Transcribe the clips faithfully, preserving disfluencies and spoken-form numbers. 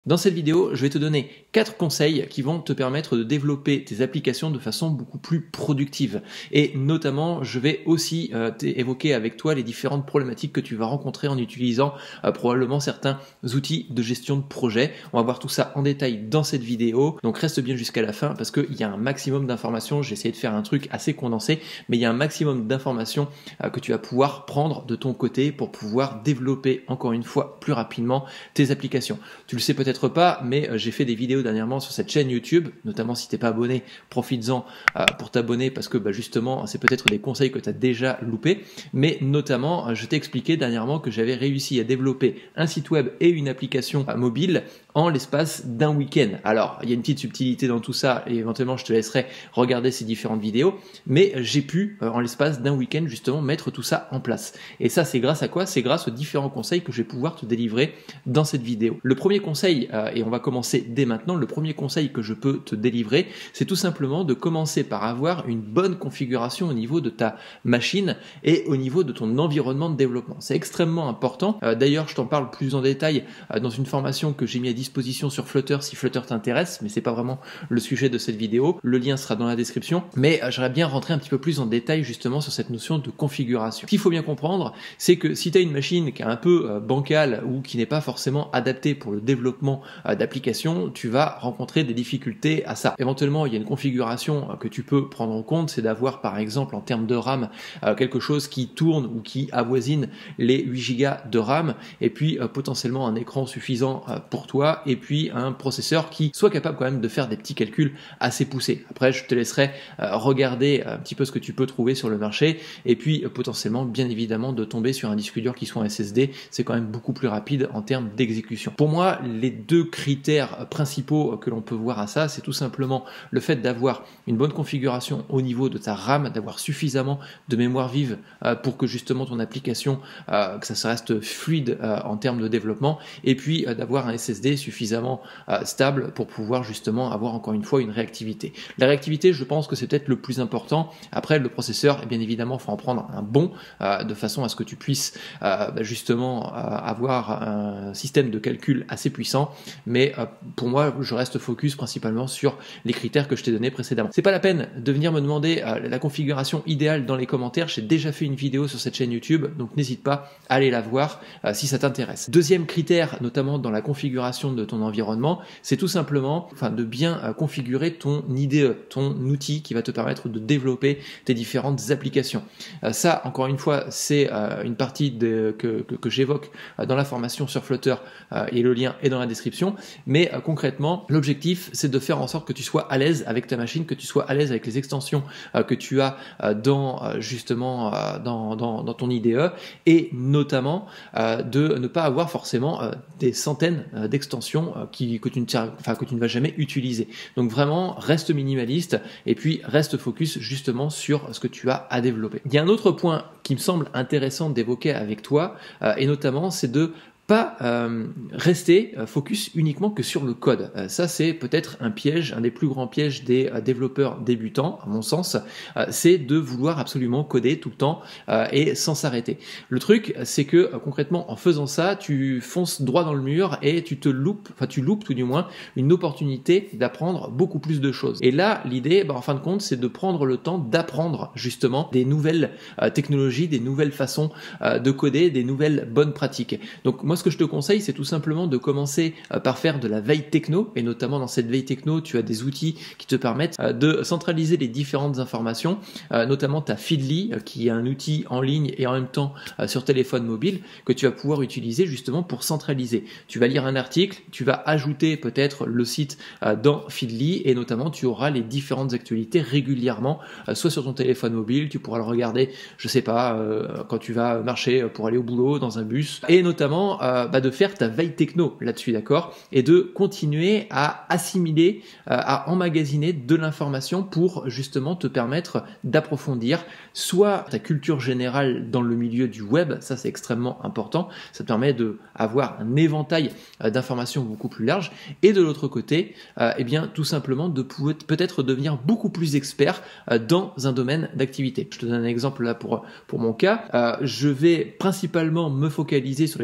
Dans cette vidéo, je vais te donner quatre conseils qui vont te permettre de développer tes applications de façon beaucoup plus productive. Et notamment, je vais aussi euh, évoquer avec toi les différentes problématiques que tu vas rencontrer en utilisant euh, probablement certains outils de gestion de projet. On va voir tout ça en détail dans cette vidéo. Donc reste bien jusqu'à la fin parce qu'il y a un maximum d'informations. J'ai essayé de faire un truc assez condensé, mais il y a un maximum d'informations euh, que tu vas pouvoir prendre de ton côté pour pouvoir développer encore une fois plus rapidement tes applications. Tu le sais peut-être pas, mais euh, j'ai fait des vidéos dernièrement sur cette chaîne YouTube, notamment si t'es pas abonné, profites-en euh, pour t'abonner parce que bah, justement c'est peut-être des conseils que tu as déjà loupés, mais notamment euh, je t'ai expliqué dernièrement que j'avais réussi à développer un site web et une application euh, mobile en l'espace d'un week-end. Alors il y a une petite subtilité dans tout ça et éventuellement je te laisserai regarder ces différentes vidéos, mais j'ai pu euh, en l'espace d'un week-end justement mettre tout ça en place. Et ça c'est grâce à quoi? C'est grâce aux différents conseils que je vais pouvoir te délivrer dans cette vidéo. Le premier conseil, euh, et on va commencer dès maintenant, le premier conseil que je peux te délivrer, c'est tout simplement de commencer par avoir une bonne configuration au niveau de ta machine et au niveau de ton environnement de développement. C'est extrêmement important. Euh, d'ailleurs, je t'en parle plus en détail euh, dans une formation que j'ai mis à disposition sur Flutter si Flutter t'intéresse, mais c'est pas vraiment le sujet de cette vidéo. Le lien sera dans la description, mais euh, j'aimerais bien rentrer un petit peu plus en détail justement sur cette notion de configuration. Ce qu'il faut bien comprendre, c'est que si tu as une machine qui est un peu euh, bancale ou qui n'est pas forcément adaptée pour le développement euh, d'application, tu vas rencontrer des difficultés à ça. Éventuellement, il y a une configuration euh, que tu peux prendre en compte, c'est d'avoir par exemple en termes de RAM euh, quelque chose qui tourne ou qui avoisine les huit gigas de RAM et puis euh, potentiellement un écran suffisant euh, pour toi et puis un processeur qui soit capable quand même de faire des petits calculs assez poussés. Après, je te laisserai euh, regarder un petit peu ce que tu peux trouver sur le marché et puis euh, potentiellement, bien évidemment, de tomber sur un disque dur qui soit en S S D, c'est quand même beaucoup plus rapide en termes d'exécution. Pour moi, les deux critères principaux que l'on peut voir à ça, c'est tout simplement le fait d'avoir une bonne configuration au niveau de ta RAM, d'avoir suffisamment de mémoire vive euh, pour que justement ton application, euh, que ça reste fluide euh, en termes de développement, et puis euh, d'avoir un S S D suffisamment euh, stable pour pouvoir justement avoir encore une fois une réactivité. La réactivité, je pense que c'est peut-être le plus important. Après, le processeur, bien évidemment, il faut en prendre un bon euh, de façon à ce que tu puisses euh, bah, justement euh, avoir un système de calcul assez puissant, mais euh, pour moi je reste focus principalement sur les critères que je t'ai donnés précédemment. C'est pas la peine de venir me demander euh, la configuration idéale dans les commentaires, j'ai déjà fait une vidéo sur cette chaîne YouTube, donc n'hésite pas à aller la voir euh, si ça t'intéresse. Deuxième critère, notamment dans la configuration de ton environnement, c'est tout simplement enfin, de bien euh, configurer ton I D E, ton outil qui va te permettre de développer tes différentes applications. Euh, ça, encore une fois, c'est euh, une partie de, que, que, que j'évoque euh, dans la formation sur Flutter euh, et le lien est dans la description, mais euh, concrètement l'objectif c'est de faire en sorte que tu sois à l'aise avec ta machine, que tu sois à l'aise avec les extensions euh, que tu as euh, dans euh, justement euh, dans, dans, dans ton I D E et notamment euh, de ne pas avoir forcément euh, des centaines euh, d'extensions euh, qui, que, tu ne, enfin, que tu ne vas jamais utiliser. Donc vraiment reste minimaliste et puis reste focus justement sur ce que tu as à développer. Il y a un autre point qui me semble intéressant d'évoquer avec toi euh, et notamment c'est de pas euh, rester euh, focus uniquement que sur le code. Euh, ça, c'est peut-être un piège, un des plus grands pièges des euh, développeurs débutants, à mon sens, euh, c'est de vouloir absolument coder tout le temps euh, et sans s'arrêter. Le truc, c'est que euh, concrètement, en faisant ça, tu fonces droit dans le mur et tu te loupes, enfin tu loupes tout du moins une opportunité d'apprendre beaucoup plus de choses. Et là, l'idée, bah, en fin de compte, c'est de prendre le temps d'apprendre justement des nouvelles euh, technologies, des nouvelles façons euh, de coder, des nouvelles bonnes pratiques. Donc moi, ce que je te conseille, c'est tout simplement de commencer euh, par faire de la veille techno, et notamment dans cette veille techno, tu as des outils qui te permettent euh, de centraliser les différentes informations, euh, notamment ta Feedly, euh, qui est un outil en ligne et en même temps euh, sur téléphone mobile, que tu vas pouvoir utiliser justement pour centraliser. Tu vas lire un article, tu vas ajouter peut-être le site euh, dans Feedly, et notamment tu auras les différentes actualités régulièrement, euh, soit sur ton téléphone mobile, tu pourras le regarder, je sais pas, euh, quand tu vas marcher pour aller au boulot, dans un bus, et notamment Euh, bah de faire ta veille techno là-dessus, d'accord, et de continuer à assimiler, euh, à emmagasiner de l'information pour justement te permettre d'approfondir soit ta culture générale dans le milieu du web, ça c'est extrêmement important, ça te permet d'avoir un éventail euh, d'informations beaucoup plus large, et de l'autre côté, euh, eh bien tout simplement de peut-être devenir beaucoup plus expert euh, dans un domaine d'activité. Je te donne un exemple là pour, pour mon cas, euh, je vais principalement me focaliser sur les technologies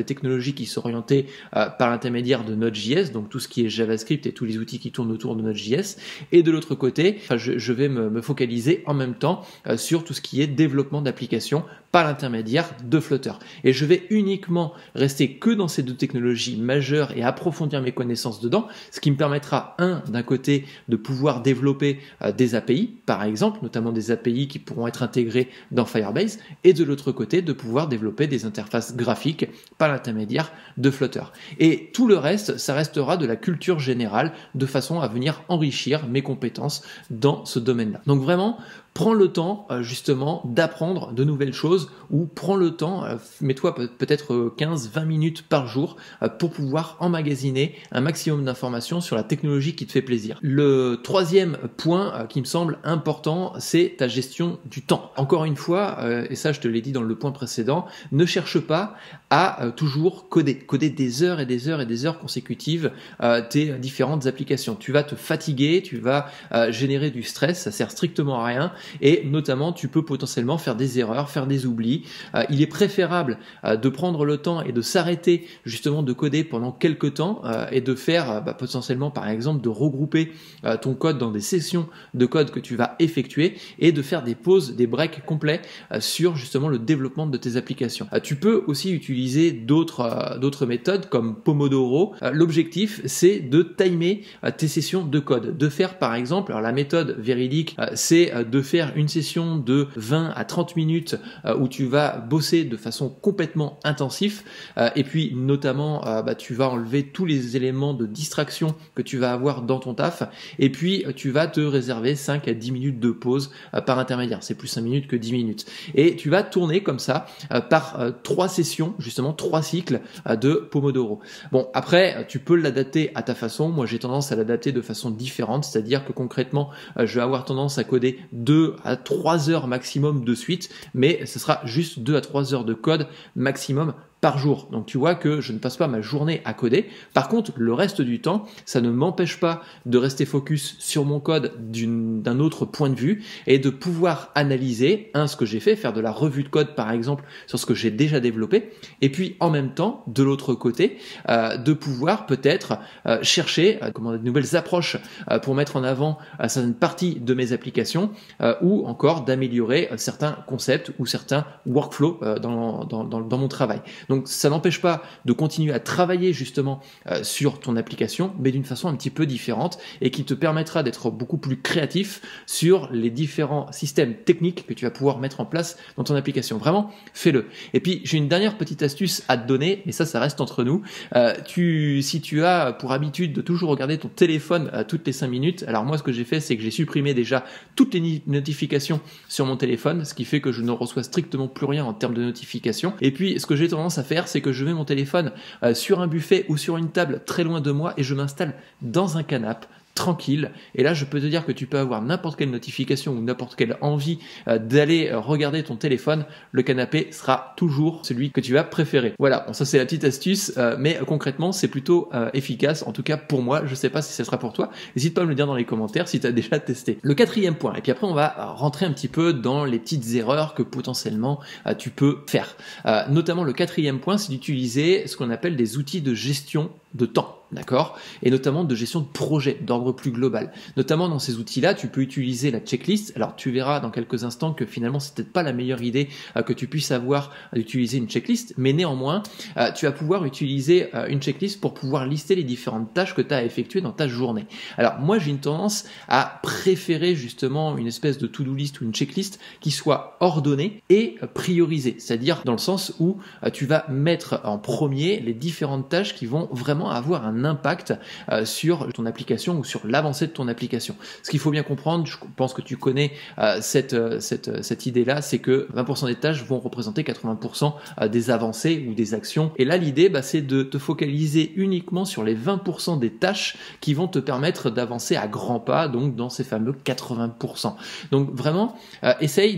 technologie qui sont orientées euh, par l'intermédiaire de Node.js, donc tout ce qui est JavaScript et tous les outils qui tournent autour de Node.js. Et de l'autre côté, enfin, je, je vais me, me focaliser en même temps euh, sur tout ce qui est développement d'applications par l'intermédiaire de Flutter. Et je vais uniquement rester que dans ces deux technologies majeures et approfondir mes connaissances dedans, ce qui me permettra, un, d'un côté, de pouvoir développer euh, des A P I, par exemple, notamment des A P I qui pourront être intégrées dans Firebase, et de l'autre côté, de pouvoir développer des interfaces graphiques par l'intermédiaire de Flutter. Et tout le reste, ça restera de la culture générale, de façon à venir enrichir mes compétences dans ce domaine-là. Donc vraiment, prends le temps euh, justement d'apprendre de nouvelles choses, ou prends le temps, euh, mets-toi peut-être quinze vingt minutes par jour euh, pour pouvoir emmagasiner un maximum d'informations sur la technologie qui te fait plaisir. Le troisième point euh, qui me semble important, c'est ta gestion du temps. Encore une fois, euh, et ça je te l'ai dit dans le point précédent, ne cherche pas à euh, toujours coder, coder des heures et des heures et des heures consécutives euh, tes différentes applications. Tu vas te fatiguer, tu vas euh, générer du stress, ça sert strictement à rien. Et notamment, tu peux potentiellement faire des erreurs, faire des oublis. Euh, il est préférable euh, de prendre le temps et de s'arrêter justement de coder pendant quelques temps euh, et de faire euh, bah, potentiellement, par exemple, de regrouper euh, ton code dans des sessions de code que tu vas effectuer et de faire des pauses, des breaks complets euh, sur justement le développement de tes applications. Euh, tu peux aussi utiliser d'autres euh, d'autres méthodes comme Pomodoro. Euh, L'objectif, c'est de timer euh, tes sessions de code, de faire par exemple, alors la méthode véridique, euh, c'est euh, de faire une session de vingt à trente minutes euh, où tu vas bosser de façon complètement intensive euh, et puis notamment euh, bah, tu vas enlever tous les éléments de distraction que tu vas avoir dans ton taf et puis euh, tu vas te réserver cinq à dix minutes de pause euh, par intermédiaire, c'est plus cinq minutes que dix minutes et tu vas tourner comme ça euh, par euh, trois sessions, justement trois cycles euh, de Pomodoro. Bon, après tu peux l'adapter à ta façon. Moi j'ai tendance à l'adapter de façon différente, c'est-à-dire que concrètement euh, je vais avoir tendance à coder deux à trois heures maximum de suite, mais ce sera juste deux à trois heures de code maximum par jour. Donc tu vois que je ne passe pas ma journée à coder. Par contre, le reste du temps, ça ne m'empêche pas de rester focus sur mon code d'un autre point de vue et de pouvoir analyser, un, ce que j'ai fait, faire de la revue de code par exemple sur ce que j'ai déjà développé, et puis en même temps, de l'autre côté, euh, de pouvoir peut-être euh, chercher euh, comment, de nouvelles approches euh, pour mettre en avant euh, certaines parties de mes applications euh, ou encore d'améliorer euh, certains concepts ou certains workflows euh, dans, dans, dans, dans mon travail. Donc ça n'empêche pas de continuer à travailler justement euh, sur ton application, mais d'une façon un petit peu différente et qui te permettra d'être beaucoup plus créatif sur les différents systèmes techniques que tu vas pouvoir mettre en place dans ton application. Vraiment, fais-le. Et puis j'ai une dernière petite astuce à te donner, et ça, ça reste entre nous. Euh, tu, si tu as pour habitude de toujours regarder ton téléphone euh, toutes les cinq minutes, alors moi ce que j'ai fait, c'est que j'ai supprimé déjà toutes les notifications sur mon téléphone, ce qui fait que je ne reçois strictement plus rien en termes de notifications. Et puis ce que j'ai tendance à faire, c'est que je mets mon téléphone euh, sur un buffet ou sur une table très loin de moi et je m'installe dans un canapé tranquille, et là je peux te dire que tu peux avoir n'importe quelle notification ou n'importe quelle envie euh, d'aller euh, regarder ton téléphone, le canapé sera toujours celui que tu vas préférer. Voilà, bon, ça c'est la petite astuce, euh, mais euh, concrètement c'est plutôt euh, efficace, en tout cas pour moi. Je sais pas si ça sera pour toi, n'hésite pas à me le dire dans les commentaires si tu as déjà testé. Le quatrième point, et puis après on va rentrer un petit peu dans les petites erreurs que potentiellement euh, tu peux faire. Euh, notamment le quatrième point, c'est d'utiliser ce qu'on appelle des outils de gestion de temps, d'accord, et notamment de gestion de projet d'ordre plus global. Notamment dans ces outils-là, tu peux utiliser la checklist. Alors tu verras dans quelques instants que finalement c'est peut-être pas la meilleure idée euh, que tu puisses avoir d'utiliser une checklist, mais néanmoins euh, tu vas pouvoir utiliser euh, une checklist pour pouvoir lister les différentes tâches que tu as à effectuer dans ta journée. Alors moi j'ai une tendance à préférer justement une espèce de to-do list ou une checklist qui soit ordonnée et euh, priorisée, c'est-à-dire dans le sens où euh, tu vas mettre en premier les différentes tâches qui vont vraiment avoir un impact euh, sur ton application ou sur l'avancée de ton application. Ce qu'il faut bien comprendre, je pense que tu connais euh, cette, euh, cette, cette idée-là, c'est que vingt pour cent des tâches vont représenter quatre-vingts pour cent des avancées ou des actions. Et là, l'idée, bah, c'est de te focaliser uniquement sur les vingt pour cent des tâches qui vont te permettre d'avancer à grands pas, donc dans ces fameux quatre-vingts pour cent. Donc vraiment, euh, essaye de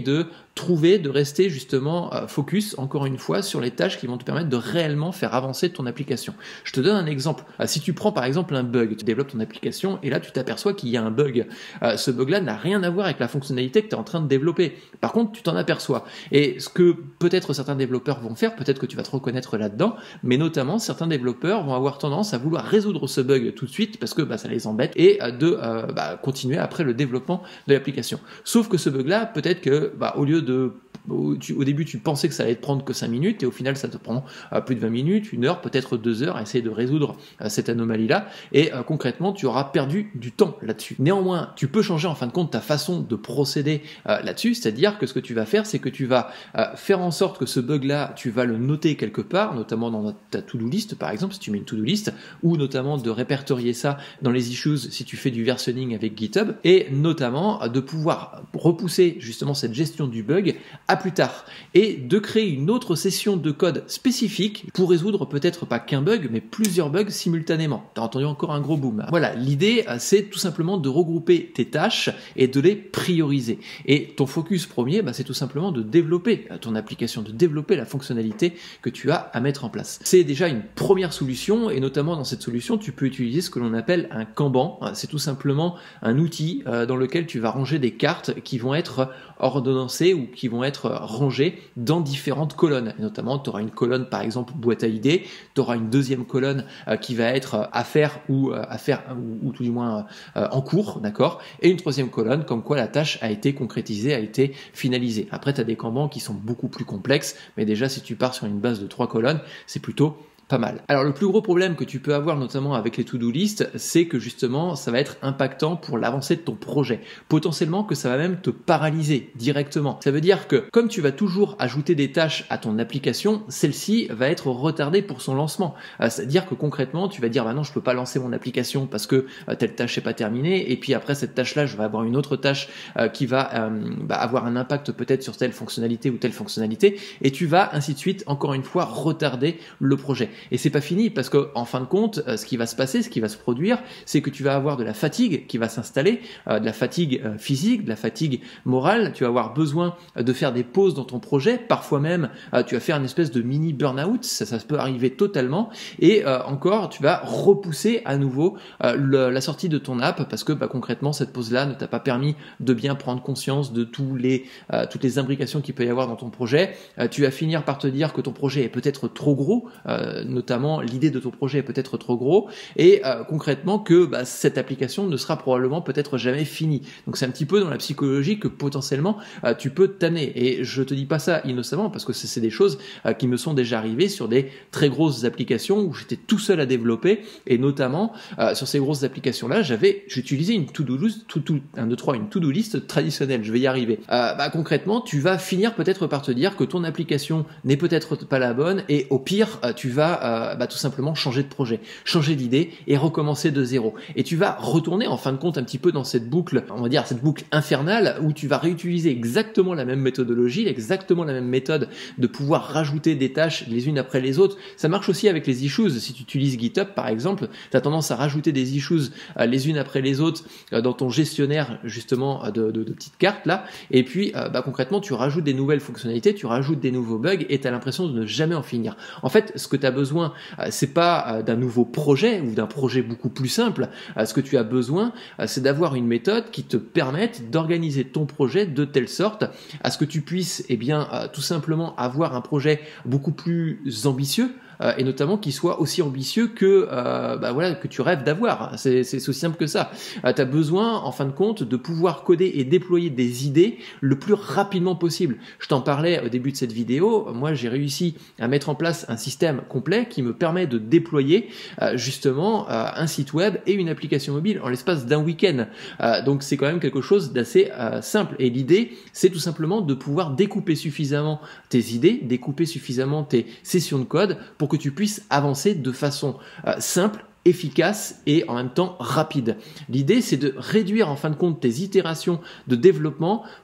trouver, de rester justement euh, focus, encore une fois, sur les tâches qui vont te permettre de réellement faire avancer ton application. Je te donne un exemple. Euh, si tu prends par exemple un bug, tu développes ton application et là tu t'aperçois qu'il y a un bug. Euh, ce bug-là n'a rien à voir avec la fonctionnalité que tu es en train de développer. Par contre, tu t'en aperçois. Et ce que peut-être certains développeurs vont faire, peut-être que tu vas te reconnaître là-dedans, mais notamment certains développeurs vont avoir tendance à vouloir résoudre ce bug tout de suite parce que bah, ça les embête et euh, de euh, bah, continuer après le développement de l'application. Sauf que ce bug-là, peut-être que bah, au lieu de Au, tu, au début, tu pensais que ça allait te prendre que cinq minutes et au final, ça te prend euh, plus de vingt minutes, une heure, peut-être deux heures à essayer de résoudre euh, cette anomalie-là et euh, concrètement, tu auras perdu du temps là-dessus. Néanmoins, tu peux changer en fin de compte ta façon de procéder euh, là-dessus, c'est-à-dire que ce que tu vas faire, c'est que tu vas euh, faire en sorte que ce bug-là, tu vas le noter quelque part, notamment dans ta to-do list, par exemple, si tu mets une to-do list, ou notamment de répertorier ça dans les issues si tu fais du versionning avec GitHub, et notamment de pouvoir repousser justement cette gestion du bug à plus tard et de créer une autre session de code spécifique pour résoudre peut-être pas qu'un bug mais plusieurs bugs simultanément. T'as entendu encore un gros boom. Voilà, l'idée c'est tout simplement de regrouper tes tâches et de les prioriser. Et ton focus premier, bah, c'est tout simplement de développer ton application, de développer la fonctionnalité que tu as à mettre en place. C'est déjà une première solution et notamment dans cette solution, tu peux utiliser ce que l'on appelle un Kanban. C'est tout simplement un outil dans lequel tu vas ranger des cartes qui vont être ordonnancées ou qui vont être rangées dans différentes colonnes. Et notamment, tu auras une colonne par exemple boîte à idées, tu auras une deuxième colonne euh, qui va être euh, à faire ou euh, à faire ou, ou tout du moins euh, en cours, d'accord, et une troisième colonne comme quoi la tâche a été concrétisée, a été finalisée. Après, tu as des Kanban qui sont beaucoup plus complexes, mais déjà si tu pars sur une base de trois colonnes, c'est plutôt pas mal. Alors le plus gros problème que tu peux avoir notamment avec les to-do list, c'est que justement ça va être impactant pour l'avancée de ton projet. Potentiellement que ça va même te paralyser directement. Ça veut dire que comme tu vas toujours ajouter des tâches à ton application, celle-ci va être retardée pour son lancement. Euh, c'est-à-dire que concrètement tu vas dire bah non je peux pas lancer mon application parce que euh, telle tâche n'est pas terminée et puis après cette tâche-là je vais avoir une autre tâche euh, qui va euh, bah, avoir un impact peut-être sur telle fonctionnalité ou telle fonctionnalité et tu vas ainsi de suite encore une fois retarder le projet. Et c'est pas fini parce que en fin de compte, ce qui va se passer, ce qui va se produire, c'est que tu vas avoir de la fatigue qui va s'installer, euh, de la fatigue euh, physique, de la fatigue morale. Tu vas avoir besoin de faire des pauses dans ton projet. Parfois même, euh, tu vas faire une espèce de mini burn-out. Ça, ça peut arriver totalement. Et euh, encore, tu vas repousser à nouveau euh, le, la sortie de ton app parce que bah, concrètement, cette pause-là ne t'a pas permis de bien prendre conscience de tous les, euh, toutes les imbrications qu'il peut y avoir dans ton projet. Euh, tu vas finir par te dire que ton projet est peut-être trop gros. Euh, notamment l'idée de ton projet est peut-être trop gros et euh, concrètement que bah, cette application ne sera probablement peut-être jamais finie. Donc c'est un petit peu dans la psychologie que potentiellement euh, tu peux t'amener et je te dis pas ça innocemment parce que c'est des choses euh, qui me sont déjà arrivées sur des très grosses applications où j'étais tout seul à développer et notamment euh, sur ces grosses applications là j'avais j'utilisais une to-do list tout, tout, un, deux, trois, une to-do list traditionnelle, je vais y arriver. Euh, bah, concrètement tu vas finir peut-être par te dire que ton application n'est peut-être pas la bonne et au pire euh, tu vas Euh, bah, tout simplement changer de projet, changer d'idée et recommencer de zéro. Et tu vas retourner en fin de compte un petit peu dans cette boucle, on va dire cette boucle infernale où tu vas réutiliser exactement la même méthodologie, exactement la même méthode de pouvoir rajouter des tâches les unes après les autres. Ça marche aussi avec les issues. Si tu utilises GitHub par exemple, tu as tendance à rajouter des issues euh, les unes après les autres euh, dans ton gestionnaire justement de, de, de petites cartes là. Et puis euh, bah, concrètement tu rajoutes des nouvelles fonctionnalités, tu rajoutes des nouveaux bugs et tu as l'impression de ne jamais en finir. En fait, ce que tu as besoin Besoin, c'est pas d'un nouveau projet ou d'un projet beaucoup plus simple. Ce que tu as besoin, c'est d'avoir une méthode qui te permette d'organiser ton projet de telle sorte à ce que tu puisses, eh bien, tout simplement avoir un projet beaucoup plus ambitieux. Euh, et notamment qu'il soit aussi ambitieux que euh, bah voilà que tu rêves d'avoir. C'est c'est aussi simple que ça. Euh, tu as besoin en fin de compte de pouvoir coder et déployer des idées le plus rapidement possible. Je t'en parlais au début de cette vidéo. Moi, j'ai réussi à mettre en place un système complet qui me permet de déployer euh, justement euh, un site web et une application mobile en l'espace d'un week-end. Euh, donc c'est quand même quelque chose d'assez euh, simple. Et l'idée, c'est tout simplement de pouvoir découper suffisamment tes idées, découper suffisamment tes sessions de code pour que tu puisses avancer de façon euh, simple, efficace et en même temps rapide. L'idée, c'est de réduire en fin de compte tes itérations de développement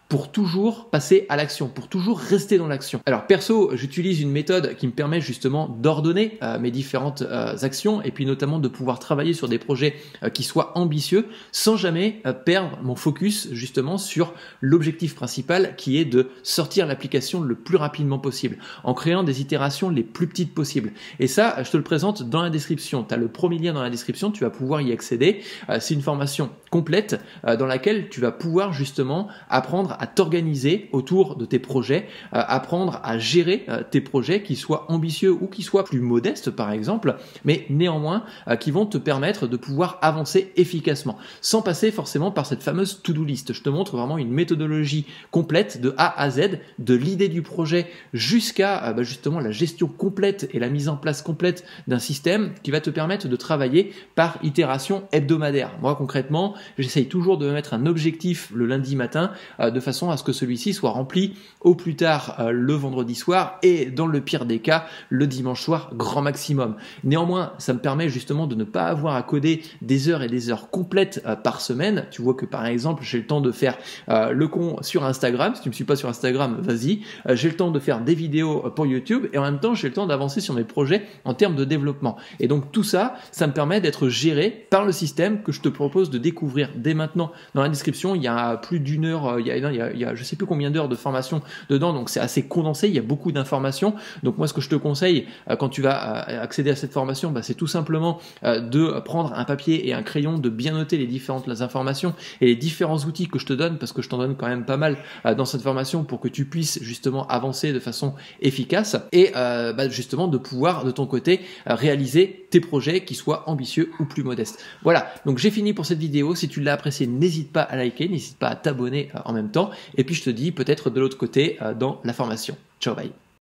pour toujours passer à l'action, pour toujours rester dans l'action. Alors perso, j'utilise une méthode qui me permet justement d'ordonner euh, mes différentes euh, actions et puis notamment de pouvoir travailler sur des projets euh, qui soient ambitieux sans jamais euh, perdre mon focus justement sur l'objectif principal qui est de sortir l'application le plus rapidement possible en créant des itérations les plus petites possibles. Et ça, je te le présente dans la description. Tu as le premier lien dans la description, tu vas pouvoir y accéder. Euh, c'est une formation complète euh, dans laquelle tu vas pouvoir justement apprendre à t'organiser autour de tes projets, euh, apprendre à gérer euh, tes projets qui soient ambitieux ou qui soient plus modestes par exemple, mais néanmoins euh, qui vont te permettre de pouvoir avancer efficacement sans passer forcément par cette fameuse to-do list. Je te montre vraiment une méthodologie complète de A à Z, de l'idée du projet jusqu'à euh, bah, justement la gestion complète et la mise en place complète d'un système qui va te permettre de travailler par itération hebdomadaire. Moi concrètement, j'essaye toujours de me mettre un objectif le lundi matin euh, de façon à ce que celui-ci soit rempli au plus tard euh, le vendredi soir et dans le pire des cas le dimanche soir grand maximum. Néanmoins, ça me permet justement de ne pas avoir à coder des heures et des heures complètes euh, par semaine. Tu vois que par exemple, j'ai le temps de faire euh, le con sur Instagram. Si tu me suis pas sur Instagram, vas-y. Euh, j'ai le temps de faire des vidéos pour YouTube et en même temps, j'ai le temps d'avancer sur mes projets en termes de développement. Et donc tout ça, ça me permet d'être géré par le système que je te propose de découvrir dès maintenant. Dans la description, il y a plus d'une heure, euh, il y a, non, il y a, il y a je sais plus combien d'heures de formation dedans, donc c'est assez condensé, il y a beaucoup d'informations. Donc moi, ce que je te conseille euh, quand tu vas euh, accéder à cette formation, bah, c'est tout simplement euh, de prendre un papier et un crayon, de bien noter les différentes les informations et les différents outils que je te donne, parce que je t'en donne quand même pas mal euh, dans cette formation pour que tu puisses justement avancer de façon efficace et euh, bah, justement de pouvoir de ton côté euh, réaliser tes projets qui soient ambitieux ou plus modestes. Voilà, donc j'ai fini pour cette vidéo. Si tu l'as apprécié, n'hésite pas à liker, n'hésite pas à t'abonner euh, en même temps et puis je te dis peut-être de l'autre côté euh, dans la formation. Ciao, bye.